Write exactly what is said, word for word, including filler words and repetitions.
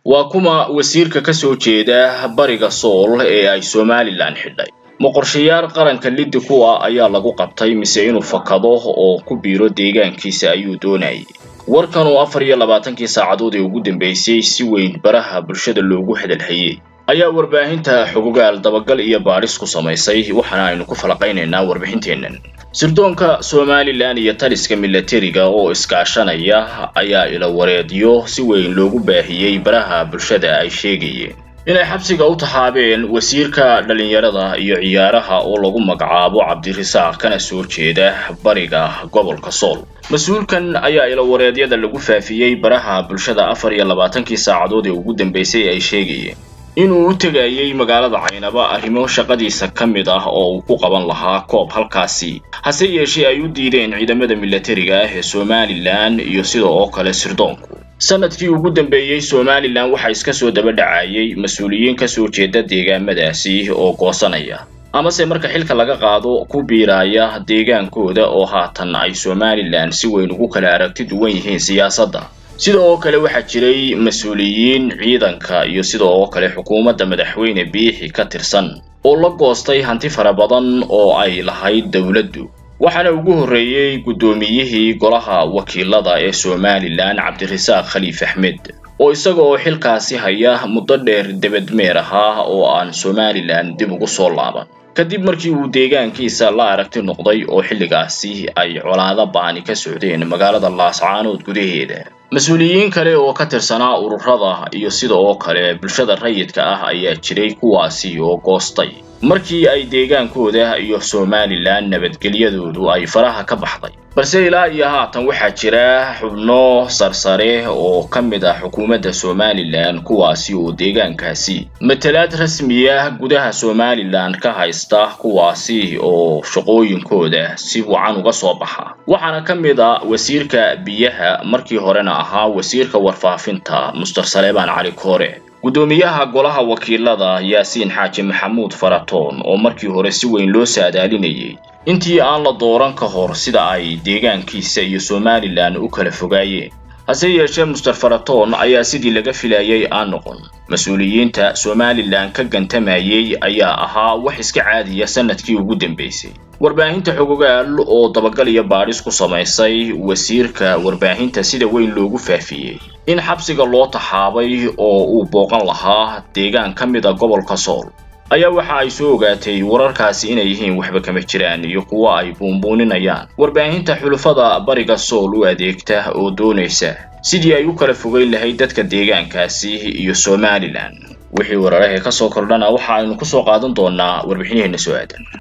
waa kuma wasiirka ka soo jeeda bariga Sool ee ay Somaliland xidhay ma qorshayaal qaranka liddi ku ah ayaa lagu qabtay mise inuu fakado oo ku biiro deegaankiisa ayuu doonayay warkan oo afar iyo labaatan saacadood ee ugu dambeysay si weyn baraha bulshada loogu hadalhayay ayaa warbaahinta xuquuqaal dabagal iyo baaris ku samaysay waxana aynu ku falaqaynaynaa warbixinteenan sirdoonka Somaliland iyo taliska militariga oo iskaashanaya ayaa ila wareediyo si weyn loogu baahiyay baraha bulshada ay sheegayeen inay xabsiga u taxaabeen wasiirka dhalinyarada iyo ciyaaraha oo lagu magacaabo Cabdirasaaq kana soo jeeda bariga gobolka Sool mas'uulkan ayaa ila wareedyada lagu faafiyay baraha bulshada afar iyo labaatan saacadood ee ugu dambeysay ay sheegayeen inuu u tagayay magaalada Caynaba arrimo shaqadiisa kamid ah oo uu ku qaban lahaa koob halkaasi hase yeeshee ay u diideen ciidamada militariga ah ee Somaliland iyo sidoo kale sirdoonku sanadkii ugu dambeeyay Somaliland waxa iska soo daba dhacayay mas'uuliyiin ka soo jeeda deegaamadaasi oo goosanaya ama se marka xilka laga qaado ku biiraya deegaankooda oo haatan ay Somaliland si weyn ugu kala aragti duwan yihiin siyaasadda sidoo kale waxa jiray mas'uuliyiin ciidanka iyo sidoo kale xukuumadda madaxweyne Biixi ka tirsan oo la goostay hanti fara badan oo ay lahayd dawladdu waxaana ugu horeeyay gudoomiyihii golaha wakiilada ee Somaliland Cabdirasaaq Khaliif Axmed oo isagoo xilkaasi haya muddo dheer dibadmeer ahaa oo aan Somaliland dib ugu soo laaban kadib markii uu deegaankiisa la aragti noqday oo xilligaasi ay colaado baani ka socdeen magaalada Laascaanood gudaheeda mas'uuliyiin kale oo ka tirsanaa ururada iyo sidoo kale bulshada rayidka ah ayaa jiray kuwaasi oo goostay markii ay deegaankooda iyo Somaliland nabadgelyadoodu ay faraha ka baxday balse ilaa iyo haatan waxa jira xubno sarsare oo kamid ah xukuumadda Somaliland kuwaasi oo deegaankaasi matalaad rasmi ah gudaha Somaliland ka haysta kuwaasi oo shaqooyinkooda si wacan uga soo baxa waxaana kamid ah wasiirka biyaha markii horena ahaa wasiirka warfaafinta Mustafa Saleebaan Cali Koore gudoomiyaha golaha wakiilada Yaasiin Xaaji Maxamuud Faratoon oo markii hore si weyn loo saadaalinayay intii aan la dooran ka hor sida ay deegaankiisa iyo Somaliland u kala fogaayeen hase yeeshee Mustafa Faratoon ayaa sidii laga filayay aan noqon mas'uuliyiinta Somaliland ka gantamayay ayaa ahaa wax iska caadiya sanadkii ugu dambeysay warbaahinta xuquuqaal oo dabagal iyo baaris ku samaysay wasiirka warbaahinta sida weyn loogu faafiyay in xabsiga loo taxaabay oo uu booqan lahaa deegaan kamid ah gobolka Sool ayaa waxa ay soo ogaatay wararkaasi inay yihiin waxba kama jiraan iyo kuwa ay buunbuuninayaan warbaahinta xulufada bariga Sool u adeegta oo doonaysa sidii ay u kala fogeyn lahayd dadka deegaankaasi iyo Somaliland wixii wararka ka soo kordhana waxa aynu ku soo qaadan doonaa warbixinaheena soo aadan